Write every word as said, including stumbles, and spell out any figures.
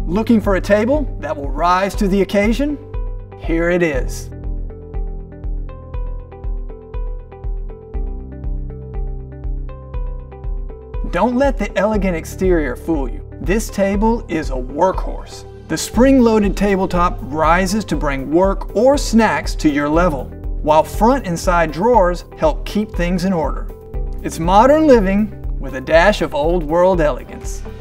Looking for a table that will rise to the occasion? Here it is. Don't let the elegant exterior fool you. This table is a workhorse. The spring-loaded tabletop rises to bring work or snacks to your level, while front and side drawers help keep things in order. It's modern living with a dash of old-world elegance.